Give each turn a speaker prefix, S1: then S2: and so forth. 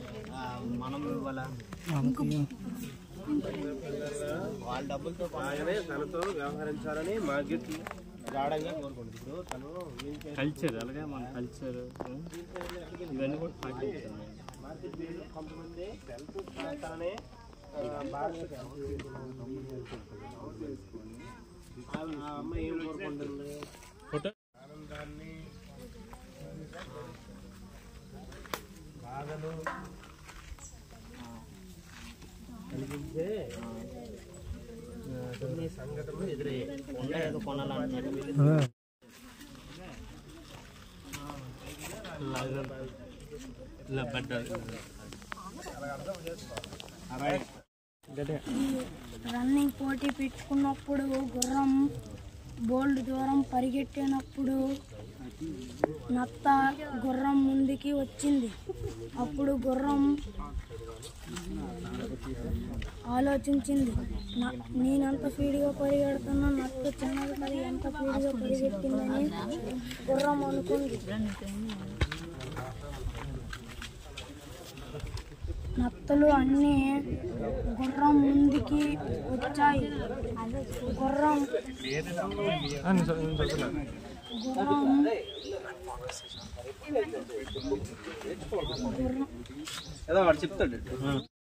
S1: మనం ఇవాళ వాళ్ళ డబ్బులతో బాగానే తనతో వ్యవహరించాలని మార్కెట్ గాఢంగా కోరుకుంటుంది. ఇప్పుడు తను కల్చర్ అలాగే మన కల్చర్ ఇవన్నీ కూడా పాటించాలి. మార్కెట్ కొంతమంది తననే అమ్మాయి ఏం కోరుకుంటుంది? ఆనందాన్ని బాధలు కలిగించే కొన్ని సంఘటనలు ఎదురయ్యాయి. కొనాలంటున్నారు
S2: రన్నింగ్ పోటీ పెట్టుకున్నప్పుడు గుర్రం బోల్డ్ దూరం పరిగెట్టినప్పుడు నత్త గుర్రం ముందుకి వచ్చింది. అప్పుడు గుర్రం ఆలోచించింది, నేనెంత స్పీడ్గా పరిగెడుతున్నా నత్త చిన్నది మరి ఎంత స్పీడ్గా పరిగెట్టిందని గుర్రం అనుకుంది. నత్తలు అన్నీ గుర్రం ముందుకి వచ్చాయి. గుర్రం
S1: ఏదో వాడు చెప్తాడు.